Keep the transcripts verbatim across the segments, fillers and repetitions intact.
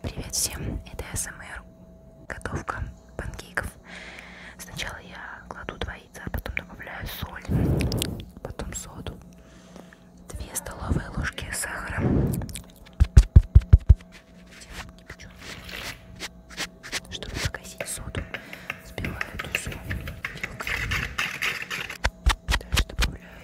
Привет всем, это эс эм эр, готовка панкейков. Сначала я кладу два яйца, потом добавляю соль, потом соду, две столовые ложки сахара, чтобы погасить соду, взбиваю эту соль вилкой. Дальше добавляю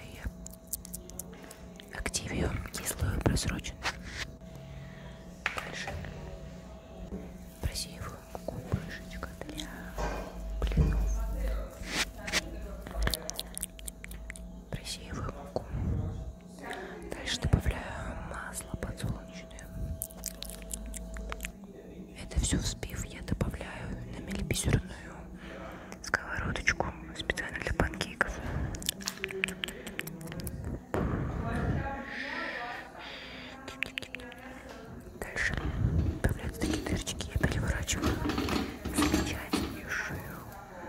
я активию кислую просроченную. Дальше просеиваю муку, порошочка для блинов. Просеиваю муку. Дальше добавляю масло подсолнечное. Это все взбив, я добавляю на мелибизерную сковородочку специально для панкейков. Дальше добавляются такие дырочки, я переворачиваю замечательнейшую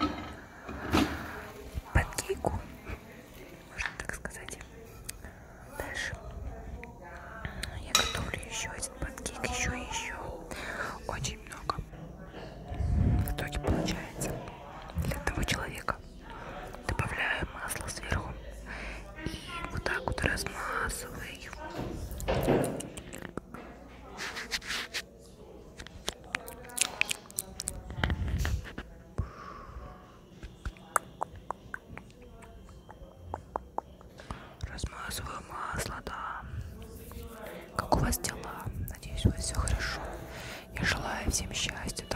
панкейку, можно так сказать. Дальше я готовлю еще один панкейк, еще и еще. Очень много. В итоге получается для одного человека. Добавляю масло сверху и вот так вот размазываю его. Размазываю масло, да. Как у вас дела? Надеюсь, у вас все хорошо. Я желаю всем счастья,